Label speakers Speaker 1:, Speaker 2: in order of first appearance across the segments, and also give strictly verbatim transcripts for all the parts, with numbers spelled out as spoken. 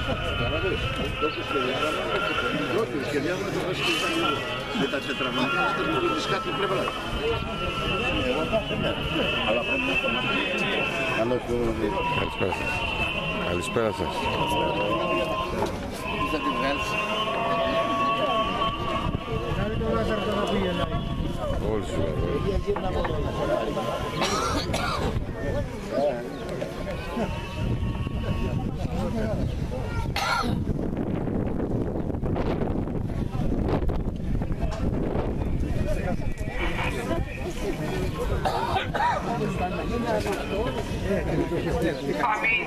Speaker 1: Σχεδιάζουμε το βασικό με τα τετραγωνικά να το της κάθε πλευρά. Αλλά πρέπει να το μάθουμε.
Speaker 2: Καλησπέρα σας. Καλησπέρα σας.
Speaker 1: Τι θα τη βγάλεις.
Speaker 2: Όλοι σου.
Speaker 3: Αμήν.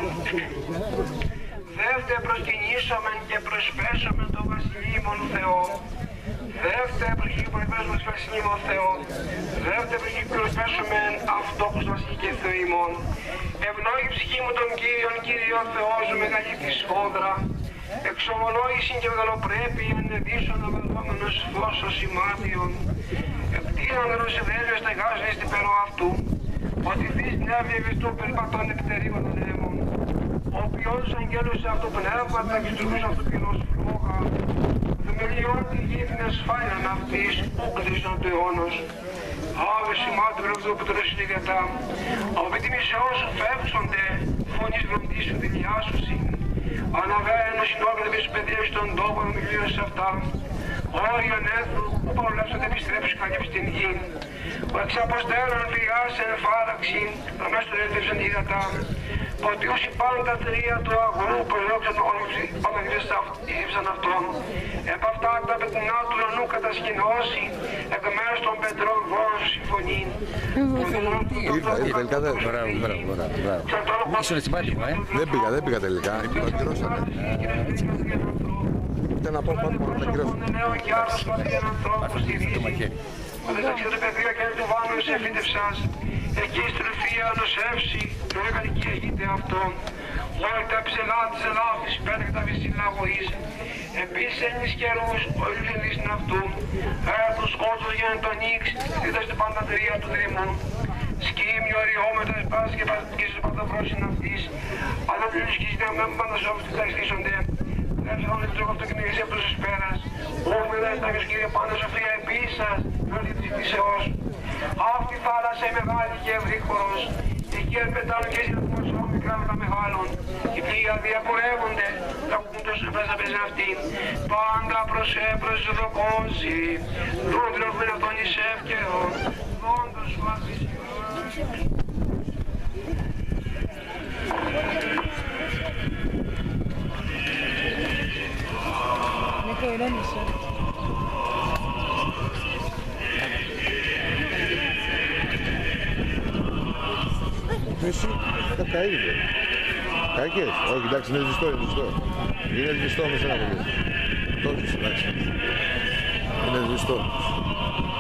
Speaker 3: Δεύτε προσκυνήσομεν και προσπέσομεν το βασιλείμον Θεό. Δεύτε προσπέσομεν το βασιλείμον Θεό. Δεύτε προσπέσομεν αυτό που βασιλεί και Θεό ημών. Ευνόγη ψυχή μου τον Κύριον, Κύριο Θεό σου μεγαλύτερη σφόδρα. Εξομολόγησιν και μεγαλοπρέπει ενεδίσον αβελόμενος φως ημάτιον. Εκτείνον ρωσιδέλιο στεγάζουν στην περό αυτού. Ότι δεις νεύει ευιστού περπατών εκτερίων των έμων. Ο ποιός αγγέλους αυτού πνεύματα και στρούς αυτού πυρός φλόγα. Δημιουργιών τη γύφνη ασφάλιαν αυτής, ούκλησαν του αιώνος. Άβε σημάδι βρεβδού που τρώσει τη διατά. Απαιτήμοι σε όσους φεύξονται, φωνής βροντής σου δηλιάσουσι. Αναβαίνω συνόγλε με τους παιδεύεις των τόπων μιλίων σε αυτά. Όρια νέθρου που παρολέψονται επιστρέψουν καλύψει την γη. Ο εξαποστέρων φυγάς εν φάραξη, τα μέσα του έλτευσαν τη υδατά. Ποτιούσι πάνω τα τρία του αγρού που ελόξαν όλα γύρισαν αυτόν. Επ' αυτά τα πετεινά του ουρανού κατασκηνώσει, εκ μέρους των πετρών βόλων σου συμφωνεί.
Speaker 2: Τελικά δεν... Μπράβο, μπράβο, μπράβο.
Speaker 4: Ήσουν συμπάτημα, ε.
Speaker 2: Δεν πήγα, δεν πήγα τελικά. Το ακυρώσανε. Ούτε να πω πάνω μόνο τα ακυρώσανε.
Speaker 4: Το μαχαίρι.
Speaker 3: Μεταξύ του παιδεία και του βάνου σε φύτευσας, εκεί στρεφία νοσεύσει, το έκανε και έγινε αυτόν. Όλοι τα ψελά της Ελλάδης, πέντε και τα βυσίλα αγωγής. Επίσης έννης καιρούς, όλοι λελίσουν αυτού. Έρθουν σκότους για να τον νίξ, δίδας την παντατρία του Δήμου. Σκύμιο οριόμετρα, σπάσεις και παντακίσεις πανταφρόσιν αυτής. Αλλά δεν σκύσεις να μην παντασόφους που θα αισθήσονται. Λέψε όλη την τρόπο αυτοκινήσεις από τους εσπέρας. Ούμε δεν τα κύριε πάντα σοφία επίσης σας, όλη της φύσεως. Αυτή η θάλασσα είναι μεγάλη και ευρύχωρος. Εκεί ερπετάνουν και συναντημοσό μικρά με τα μεγάλων. Οι πλοία διακορεύονται, τα κούντος μέσα παίζουν αυτήν. Πάντα προς έπρος ροκόζει, δόντρος με αυτόν εις εύκαιρον. Δόντρος σου αφήσιον.
Speaker 5: Νεκροειρώνησε.
Speaker 2: Εσύ τα καίγεται. Καίγες. Όχι, εντάξει, είναι σβηστό, είναι σβηστό. Είναι σβηστό με σένα πολύ. Το έχεις, εντάξει. Είναι σβηστό.